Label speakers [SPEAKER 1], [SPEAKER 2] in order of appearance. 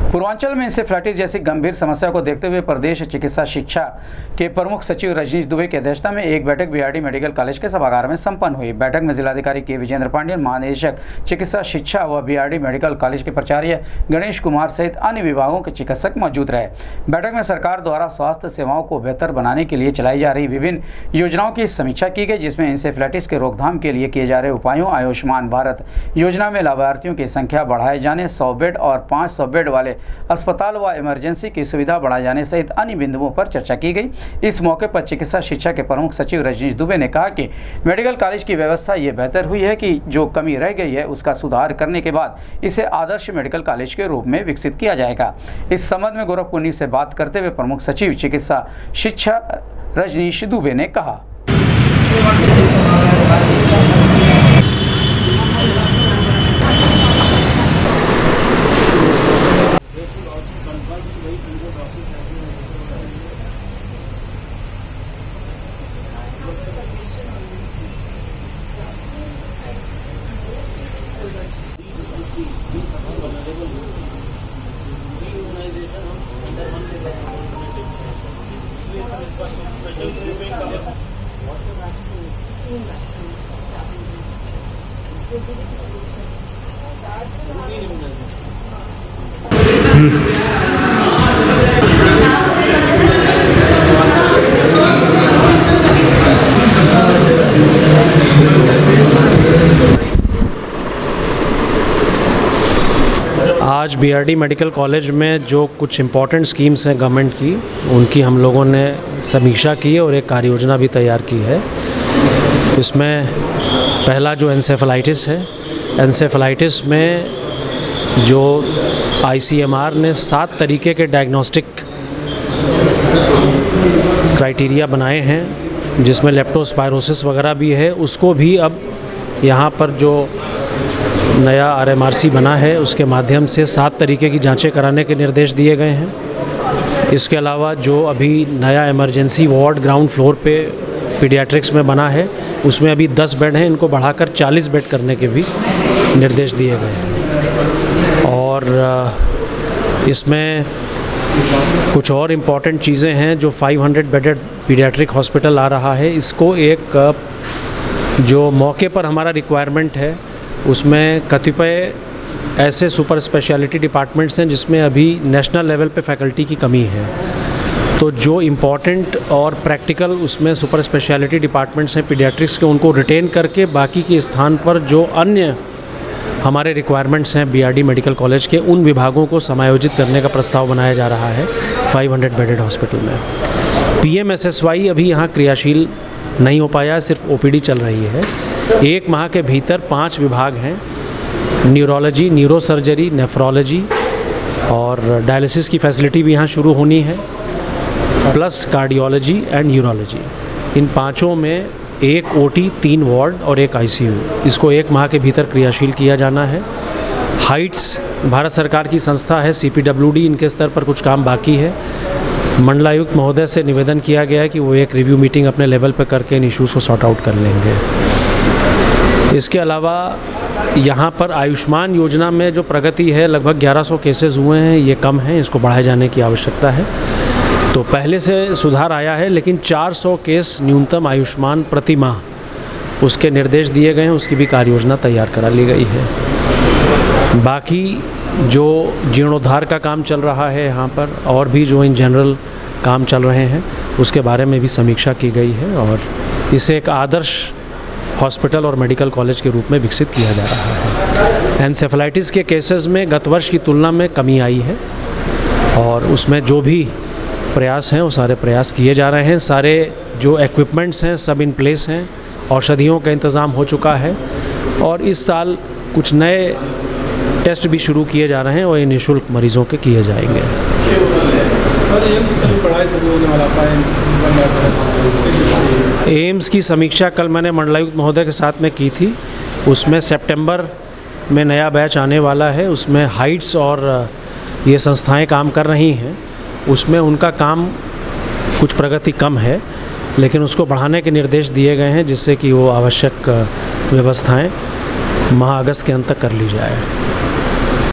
[SPEAKER 1] पूर्वांचल में इंसेफ्लाइटिस जैसी गंभीर समस्या को देखते हुए प्रदेश चिकित्सा शिक्षा के प्रमुख सचिव रजनीश दुबे की अध्यक्षता में एक बैठक बीआरडी मेडिकल कॉलेज के सभागार में संपन्न हुई। बैठक में जिलाधिकारी के विजेंद्र पांडेय, महानिदेशक चिकित्सा शिक्षा व बीआरडी मेडिकल कॉलेज के प्राचार्य गणेश कुमार सहित अन्य विभागों के चिकित्सक मौजूद रहे। बैठक में सरकार द्वारा स्वास्थ्य सेवाओं को बेहतर बनाने के लिए चलाई जा रही विभिन्न योजनाओं की समीक्षा की गई, जिसमें इंसेफ्लाइटिस के रोकथाम के लिए किए जा रहे उपायों, आयुष्मान भारत योजना में लाभार्थियों की संख्या बढ़ाए जाने, 100 बेड और 500 बेड वाले अस्पताल व इमरजेंसी की सुविधा बढ़ाए जाने सहित अन्य बिंदुओं पर चर्चा की गई। इस मौके पर चिकित्सा शिक्षा के प्रमुख सचिव रजनीश दुबे ने कहा कि मेडिकल कॉलेज की व्यवस्था ये बेहतर हुई है कि जो कमी रह गई है उसका सुधार करने के बाद इसे आदर्श मेडिकल कॉलेज के रूप में विकसित किया जाएगा। इस संबंध में गोरखपुर से बात करते हुए प्रमुख सचिव चिकित्सा शिक्षा रजनीश दुबे ने कहा।
[SPEAKER 2] आज बीआरडी मेडिकल कॉलेज में जो कुछ इम्पॉर्टेंट स्कीम्स हैं गवर्नमेंट की, उनकी हम लोगों ने समीक्षा की है और एक कार्य योजना भी तैयार की है। इसमें पहला जो एंसेफेलाइटिस है, एंसेफेलाइटिस में जो आईसीएमआर ने 7 तरीके के डायग्नोस्टिक क्राइटेरिया बनाए हैं, जिसमें लेप्टोस्पायरोसिस वगैरह भी है, उसको भी अब यहाँ पर जो नया आरएमआरसी बना है उसके माध्यम से 7 तरीके की जांचें कराने के निर्देश दिए गए हैं। इसके अलावा जो अभी नया इमरजेंसी वार्ड ग्राउंड फ्लोर पे पीडियाट्रिक्स में बना है, उसमें अभी 10 बेड हैं, इनको बढ़ाकर 40 बेड करने के भी निर्देश दिए गए हैं। और इसमें कुछ और इम्पॉर्टेंट चीज़ें हैं। जो 500 बेडेड पीडियाट्रिक हॉस्पिटल आ रहा है, इसको एक जो मौके पर हमारा रिक्वायरमेंट है, उसमें कतिपय ऐसे सुपर स्पेशलिटी डिपार्टमेंट्स हैं जिसमें अभी नेशनल लेवल पे फैकल्टी की कमी है। तो जो इम्पॉर्टेंट और प्रैक्टिकल उसमें सुपर स्पेशलिटी डिपार्टमेंट्स हैं पीडियाट्रिक्स के, उनको रिटेन करके बाकी के स्थान पर जो अन्य हमारे रिक्वायरमेंट्स हैं बीआरडी मेडिकल कॉलेज के, उन विभागों को समायोजित करने का प्रस्ताव बनाया जा रहा है 500 बेडेड हॉस्पिटल में। पीएमएसएसवाई अभी यहाँ क्रियाशील नहीं हो पाया, सिर्फ ओपीडी चल रही है। 1 माह के भीतर 5 विभाग हैं, न्यूरोलॉजी, न्यूरोसर्जरी, नेफ्रोलॉजी और डायलिसिस की फैसिलिटी भी यहाँ शुरू होनी है, प्लस कार्डियोलॉजी एंड यूरोलॉजी। इन 5 में 1 ओटी, 3 वार्ड और 1 आईसीयू, इसको 1 माह के भीतर क्रियाशील किया जाना है। हाइट्स भारत सरकार की संस्था है, सीपीडब्ल्यूडी, इनके स्तर पर कुछ काम बाकी है। मंडलायुक्त महोदय से निवेदन किया गया है कि वो एक रिव्यू मीटिंग अपने लेवल पर करके इन इश्यूज़ को सॉर्ट आउट कर लेंगे। इसके अलावा यहाँ पर आयुष्मान योजना में जो प्रगति है, लगभग 1100 केसेस हुए हैं, ये कम है, इसको बढ़ाए जाने की आवश्यकता है। तो पहले से सुधार आया है, लेकिन 400 केस न्यूनतम आयुष्मान प्रति माह, उसके निर्देश दिए गए हैं, उसकी भी कार्य योजना तैयार करा ली गई है। बाकी जो जीर्णोद्धार का काम चल रहा है यहाँ पर, और भी जो इन जनरल काम चल रहे हैं, उसके बारे में भी समीक्षा की गई है और इसे एक आदर्श हॉस्पिटल और मेडिकल कॉलेज के रूप में विकसित किया जा रहा है। एंसेफेलाइटिस के केसेस में गत वर्ष की तुलना में कमी आई है और उसमें जो भी प्रयास हैं वो सारे प्रयास किए जा रहे हैं। सारे जो इक्विपमेंट्स हैं सब इन प्लेस हैं, औषधियों का इंतज़ाम हो चुका है और इस साल कुछ नए टेस्ट भी शुरू किए जा रहे हैं और ये निःशुल्क मरीज़ों के किए जाएंगे। एम्स की समीक्षा कल मैंने मंडलायुक्त महोदय के साथ में की थी। उसमें सितंबर में नया बैच आने वाला है, उसमें हाइट्स और ये संस्थाएं काम कर रही हैं। उसमें उनका काम कुछ प्रगति कम है, लेकिन उसको बढ़ाने के निर्देश दिए गए हैं, जिससे कि वो आवश्यक व्यवस्थाएं माह अगस्त के अंत तक कर ली जाए।